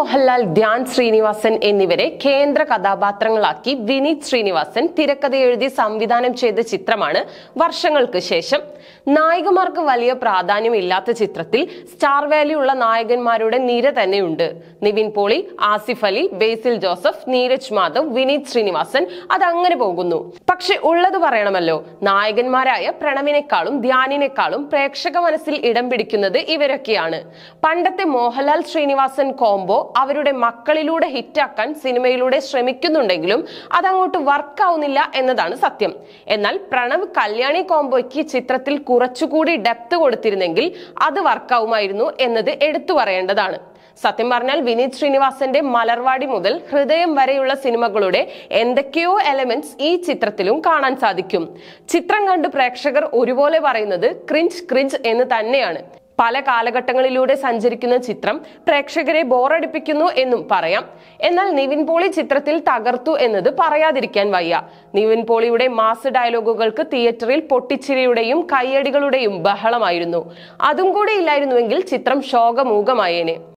മോഹൻലാൽ, ധ്യാൻ ശ്രീനിവാസൻ എന്നിവരെ കേന്ദ്ര കഥാപാത്രങ്ങളാക്കി വിനീത് ശ്രീനിവാസൻ തിരക്കഥ എഴുതി സംവിധാനം ചെയ്ത ചിത്രമാണ് വർഷങ്ങൾക്ക് ശേഷം. നായികമാർക്ക് വലിയ പ്രാധാന്യമില്ലാത്ത ചിത്രത്തിൽ സ്റ്റാർ വാല്യൂ ഉള്ള നായകന്മാരുടെ നിര തന്നെയുണ്ട്. നിവിൻ പോളി, ആസിഫ് അലി, ബേസിൽ ജോസഫ്, നീരജ് മാധവ്, വിനീത് ശ്രീനിവാസൻ, അതങ്ങനെ പോകുന്നു. പക്ഷെ ഉള്ളത് പറയണമല്ലോ, നായകന്മാരായ പ്രണവിനേക്കാളും ധ്യാനിനേക്കാളും പ്രേക്ഷക മനസ്സിൽ ഇടം പിടിക്കുന്നത് ഇവരൊക്കെയാണ്. പണ്ടത്തെ മോഹൻലാൽ ശ്രീനിവാസൻ കോംബോ അവരുടെ മക്കളിലൂടെ ഹിറ്റാക്കാൻ സിനിമയിലൂടെ ശ്രമിക്കുന്നുണ്ടെങ്കിലും അതങ്ങോട്ട് വർക്കാവുന്നില്ല എന്നതാണ് സത്യം. എന്നാൽ പ്രണവ് കല്യാണി കോംബോയ്ക്ക് ചിത്രത്തിൽ കുറച്ചുകൂടി ഡെപ്ത് കൊടുത്തിരുന്നെങ്കിൽ അത് വർക്കാവുമായിരുന്നു എന്നത് എടുത്തു പറയേണ്ടതാണ്. സത്യം പറഞ്ഞാൽ വിനീത് ശ്രീനിവാസന്റെ മലർവാടി മുതൽ ഹൃദയം വരെയുള്ള സിനിമകളുടെ എന്തൊക്കെയോ എലമെന്റ്സ് ഈ ചിത്രത്തിലും കാണാൻ സാധിക്കും. ചിത്രം കണ്ട് പ്രേക്ഷകർ ഒരുപോലെ പറയുന്നത് ക്രിഞ്ച് ക്രിഞ്ച് എന്ന് തന്നെയാണ്. പല കാലഘട്ടങ്ങളിലൂടെ സഞ്ചരിക്കുന്ന ചിത്രം പ്രേക്ഷകരെ ബോറടിപ്പിക്കുന്നു എന്നും പറയാം. എന്നാൽ നിവിൻ പോളി ചിത്രത്തിൽ തകർത്തു എന്നത് പറയാതിരിക്കാൻ വയ്യ. നിവിൻ പോളിയുടെ മാസ് ഡയലോഗുകൾക്ക് തിയേറ്ററിൽ പൊട്ടിച്ചിരിയുടെയും കയ്യടികളുടെയും ബഹളമായിരുന്നു. അതും കൂടി ഇല്ലായിരുന്നുവെങ്കിൽ ചിത്രം ശോകമൂകമായേനെ.